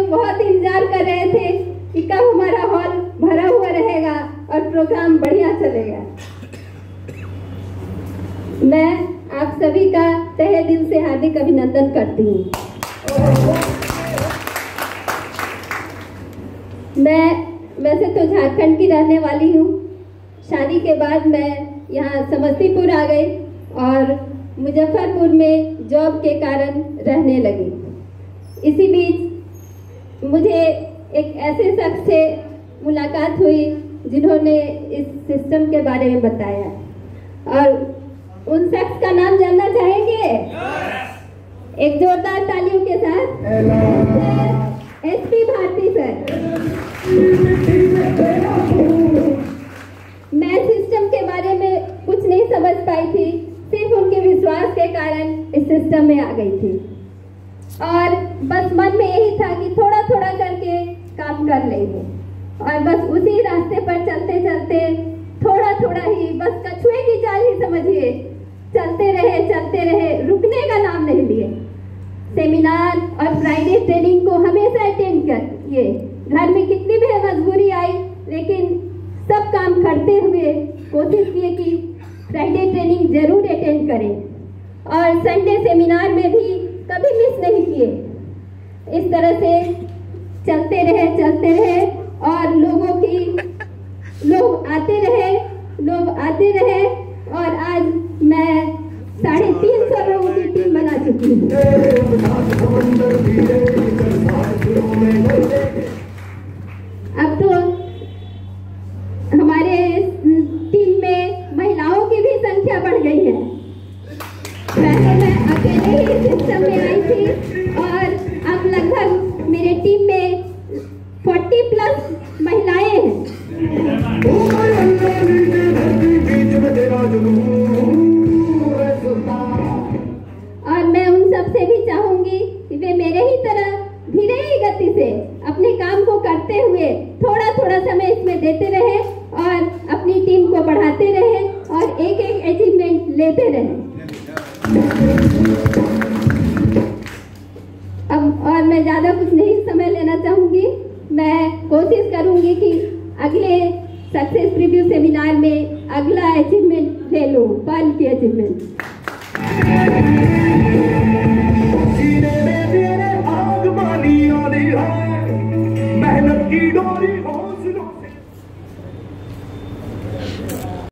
लोग बहुत इंतजार कर रहे थे कि कब हमारा हॉल भरा हुआ रहेगा और प्रोग्राम बढ़िया चलेगा। मैं आप सभी का तहे दिल से हार्दिक अभिनंदन करती हूँ। मैं वैसे तो झारखंड की रहने वाली हूँ। शादी के बाद मैं यहाँ समस्तीपुर आ गई और मुजफ्फरपुर में जॉब के कारण रहने लगी। इसी बीच मुझे एक ऐसे शख्स से मुलाकात हुई जिन्होंने इस सिस्टम के बारे में बताया, और उन शख्स का नाम जानना चाहेंगे? एक जोरदार तालियों के साथ एसपी भारती सर। मैं सिस्टम के बारे में कुछ नहीं समझ पाई थी, सिर्फ उनके विश्वास के कारण इस सिस्टम में आ गई थी और बस मन में यही था कि थोड़ा थोड़ा करके काम कर लेंगे, और बस उसी रास्ते पर चलते चलते थोड़ा थोड़ा ही, बस कछुए की चाल ही समझिए, चलते रहे, रुकने का नाम नहीं लिए। सेमिनार और फ्राइडे ट्रेनिंग को हमेशा अटेंड किए। घर में कितनी भी मजबूरी आई, लेकिन सब काम करते हुए कोशिश किए कि फ्राइडे ट्रेनिंग जरूर अटेंड करें, और संडे सेमिनार में भी कभी मिस नहीं किए। इस तरह से चलते रहे और लोग आते रहे और आज मैं 350 लोगों की टीम बना चुकी हूँ। अब तो हमारे टीम में महिलाओं की भी संख्या बढ़ गई है। पहले मैं अकेले ही सिस्टम में आई थी और अब लगभग मेरे टीम में 40+ महिलाएं हैं। और मैं उन सब से भी चाहूंगी कि वे मेरे ही तरह धीरे ही गति से अपने काम को करते हुए थोड़ा थोड़ा समय इसमें देते रहे और अपनी टीम को बढ़ाते रहे और एक एक अचीवमेंट लेते रहे। अब और मैं ज्यादा कुछ नहीं समय लेना चाहूंगी। मैं कोशिश करूंगी कि अगले सक्सेस प्रीव्यू सेमिनार में अगला अचीवमेंट ले लूं, पल की अचीवमेंट। मेहनत की डोरी